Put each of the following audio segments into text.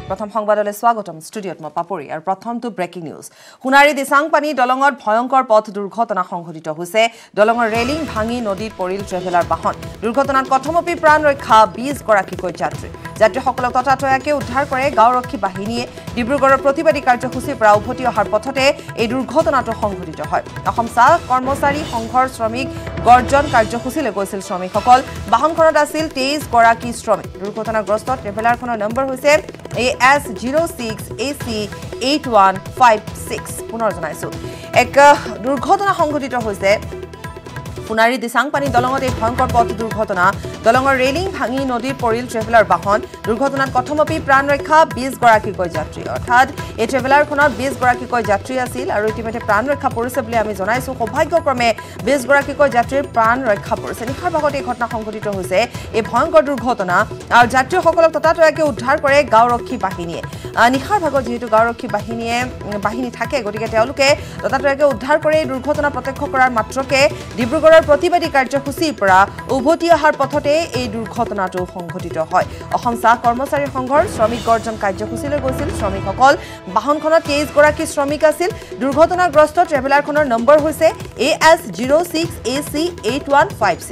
প্ৰথম সংবাদলৈ স্বাগতম ষ্টুডিঅত মই পাপৰি আৰু প্ৰথমটো ব্ৰেকিং নিউজ সোণাৰী দিচাংপানী দলঙত ভয়ংকৰ পথ দুৰ্ঘটনা সংঘটিত হৈছে দলঙৰ ৰেলিং ভাঙি নদীত পৰিল ট্ৰেভেলাৰ বাহন দুৰ্ঘটনাত কথমপি প্ৰাণ ৰক্ষা 20 গৰাকীকৈ যাত্ৰীসকলক ততাতয়াকে উদ্ধাৰ কৰে গাঁওৰক্ষী বাহিনীয়ে ডিব্ৰুগড়ৰ প্ৰতিবাদী কাৰ্যসূচীৰ পৰা উভতি অহাৰ পথতে এই দুৰ্ঘটনাটো সংঘটিত হয় অসম চাহ কৰ্মচাৰী সংঘৰ শ্ৰমিক গৰ্জন কাৰ্যসূচীলৈ গৈছিল শ্ৰমিকসকল বাহনখনত আছিল 23 গৰাকী শ্ৰমিক দুৰ্ঘটনাগ্ৰস্ত ট্ৰেভেলাৰখনৰ নম্বৰ হৈছে AS06AC8156 পুনৰ জনাইছো এক দুৰ্ঘটনা সংঘটিত হৈছে সোণাৰী দিচাংপানী দলঙত এই ভয়ংকৰ পথ দুৰ্ঘটনা দলঙৰ ৰেলিং ভাঙি নদীৰ পৰিল ট্ৰেভেলাৰ বাহন দুৰ্ঘটনাত কথমপি প্ৰাণ ৰক্ষা 20 গৰাকীকৈ যাত্ৰী অৰ্থাৎ এই ট্ৰেভেলাৰখনত 20 গৰাকীকৈ যাত্ৰী আছিল আৰু ইতিমধ্যে প্ৰাণ ৰক্ষা পৰিছে বুলি আমি জনাইছো সৌভাগ্যক্ৰমে 20 গৰাকীকৈ যাত্ৰীৰ প্ৰাণ ৰক্ষা পৰিছে নিশাৰ ভাগত এই ঘটনা সংঘটিত হৈছে এই ভয়ংকৰ দুৰ্ঘটনা আৰু যাত্ৰীসকলক ততাতয়াকে উদ্ধাৰ কৰে গাঁওৰক্ষী বাহিনীয়ে নিশাৰ ভাগত যেহেতু গাঁওৰক্ষী বাহিনী থাকে গতিকে তেওঁলোকে ততাতয়াকে উদ্ধাৰ কৰে এই দুৰ্ঘটনা প্ৰত্যক্ষ কৰাৰ মাত্ৰকে ডিব্ৰুগড়ৰ প্ৰতিবাদী কাৰ্যসূচীৰ পৰা উভতি অহাৰ পথতে এই দুৰ্ঘটনাটো সংঘটিত হয় অসম চাহ কৰ্মচাৰী সংঘৰ শ্ৰমিক গৰ্জন কাৰ্যসূচীলৈ গৈছিল শ্ৰমিকসকল বাহনখনত 23 গৰাকী শ্ৰমিক আছিল দুৰ্ঘটনাগ্ৰস্ত ট্ৰেভেলাৰখনৰ নম্বৰ হৈছে AS06AC8156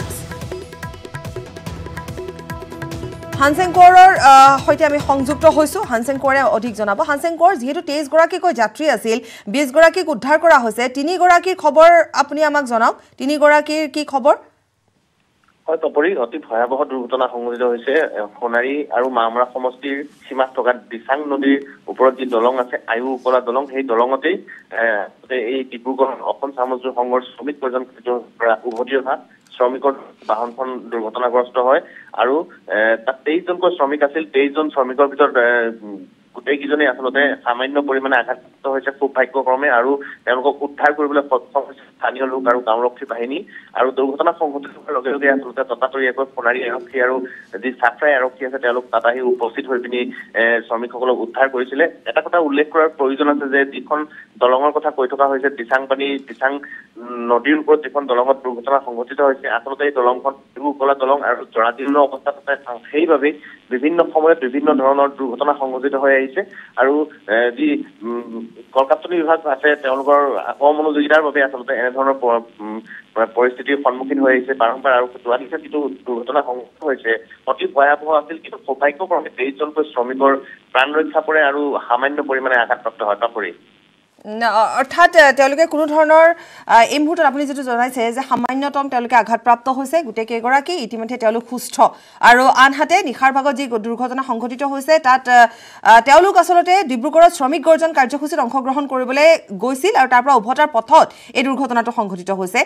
হানসেংকৰৰ হৈতে আমি সংযুক্ত হৈছো হানসেংকৰে অধিক জনাব হানসেংকৰ যেহেতু 23 গৰাকীকৈ যাত্ৰী আছিল 20 গৰাকীক উদ্ধাৰ কৰা হৈছে 3 গৰাকীৰ খবৰ আপুনি আমাক জনাওক 3 গৰাকীৰ কি খবৰ হয় তপৰি অতি ভয়াবহ দুৰ্ঘটনা সংঘটিত হৈছে সোণাৰী আৰু মামৰা সমষ্টিৰ সীমাত থকা দিচাং নদীৰ ওপৰত যি দলং আছে আয়ু উপলা দলং সেই দলঙতেই এই ডিব্ৰুগড় অসম চামজুৰ সংঘৰ শ্ৰমিক পৰ্যন পৰা উভতি অহা শ্ৰমিকৰ বাহনখন দুৰ্ঘটনাগ্ৰস্ত হয় আৰু তাত 23 জনকৈ শ্ৰমিক আছিল 23 জন শ্ৰমিকৰ ভিতৰত গোটেইকেইজনে আচলতে সামান্য পৰিমাণে আঘাতপ্ৰাপ্ত হৈছে খুব ভাগ্যক্ৰমে আৰু তেওঁলোকক উদ্ধাৰ কৰিবলৈ সক্ষম হৈছে স্থানীয় লোক আৰু গাঁওৰক্ষী বাহিনী আৰু দুৰ্ঘটনা সংঘটিত হোৱাৰ লগে লগে আচলতে ততাতৰিয়াকৈ সোণাৰী আৰক্ষী আৰু যি চাফৰাই আৰক্ষী আছে তেওঁলোক তাত আহি উপস্থিত হৈ পিনি শ্ৰমিকসকলক উদ্ধাৰ কৰিছিলে এটা কথা উল্লেখ কৰাৰ প্ৰয়োজন আছে যে যিখন দলঙৰ কথা কৈ থকা হৈছে দিচাং নদীৰ ওপৰত যিখন দলঙত দুৰ্ঘটনা সংঘটিত হৈছে আচলতে এই দলংখন উপলা দলং আৰু জৰাজীৰ্ণ অৱস্থাত সেইবাবে বিভিন্ন সময়ত বিভিন্ন ধৰণৰ দুৰ্ঘটনা সংঘটিত হৈ আহিছে আৰু যি কলকাতানী বিভাগ আছে তেওঁলোকৰ অমনোযোগিতাৰ বাবে আচলতে এনেধৰণৰ পৰিস্থিতিৰ সন্মুখীন হৈ আহিছে বাৰম্বাৰ আৰু যোৱা নিশা যিটো দুৰ্ঘটনা সংঘটিত হৈছে অতি ভয়াবহ আছিল কিন্তু সৌভাগ্যক্ৰমে 23 জনকৈ শ্ৰমিকৰ প্ৰাণ ৰক্ষা পৰে আৰু সামান্য পৰিমাণে আঘাতপ্ৰাপ্ত হয় পাপৰি অৰ্থাৎ তেওঁলোকে কোনো ধৰণৰ এই মুহূৰ্তত আপুনি যেটো জনাইছে যে সামান্যতম তেওঁলোকে আঘাতপ্ৰাপ্ত হৈছে গোটেই কেইগৰাকী ইতিমধ্যে তেওঁলোক সুস্থ আৰু আনহাতে নিশাৰ ভাগত যি দুৰ্ঘটনা সংঘটিত হৈছে তাত তেওঁলোক আচলতে ডিব্ৰুগড়ত শ্ৰমিক গৰ্জন কাৰ্যসূচীত অংশগ্ৰহণ কৰিবলৈ গৈছিল আৰু তাৰ পৰা উভতাৰ পথত এই দুৰ্ঘটনাটো সংঘটিত হৈছে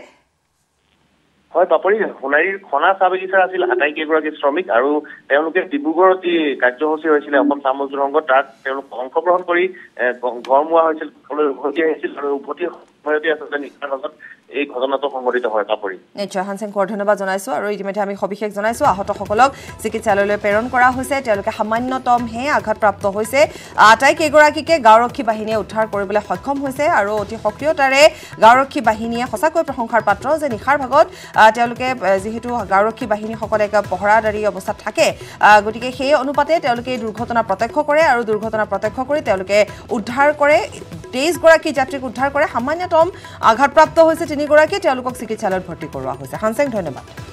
হয় পাপৰি সোণাৰীৰ খনা চাহ বাগিচাৰ আছিল 28 কেইগৰাকী শ্ৰমিক আৰু তেওঁলোকে ডিব্ৰুগড়ত যি কাৰ্যসূচী হৈছিলে অসম চামজুৰ সংঘ তাত তেওঁলোক অংশগ্ৰহণ কৰি ঘৰমুৱা হৈছিল উভতি আহিছিল আৰু উভতি সময়তে আচলতে নিশাৰ ভাগত এই ঘটনাটো সংঘটিত হয় পাপৰি নিশ্চয় হানসেংকৰ ধন্যবাদ জনাইছো আৰু ইতিমধ্যে আমি সবিশেষ জনাইছো আহতসকলক চিকিৎসালয়লৈ প্ৰেৰণ কৰা হৈছে তেওঁলোকে সামান্যতম হে আঘাতপ্ৰাপ্ত হৈছে আটাই কেইগৰাকীকে গাঁওৰক্ষী বাহিনীয়ে উদ্ধাৰ কৰিবলৈ সক্ষম হৈছে আৰু অতি সক্ৰিয়তাৰে গাঁওৰক্ষী বাহিনীয়ে সঁচাকৈ প্ৰশংসাৰ পাত্ৰ যে নিশাৰ ভাগত তেওঁলোকে যেহেতু গাঁওৰক্ষী বাহিনীসকলে এক পহৰাদাৰী অৱস্থাত থাকে গতিকে সেই অনুপাতে তেওঁলোকে এই দুৰ্ঘটনা প্ৰত্যক্ষ কৰে আৰু দুৰ্ঘটনা প্ৰত্যক্ষ কৰি তেওঁলোকে উদ্ধাৰ কৰে 23 গৰাকী যাত্ৰীক উদ্ধাৰ কৰে সামান্যতম আঘাতপ্ৰাপ্ত হৈছে 3 গৰাকী তেওঁলোকক চিকিৎসালয়ত ভৰ্তি কৰোৱা হৈছে হানসেং ধন্যবাদ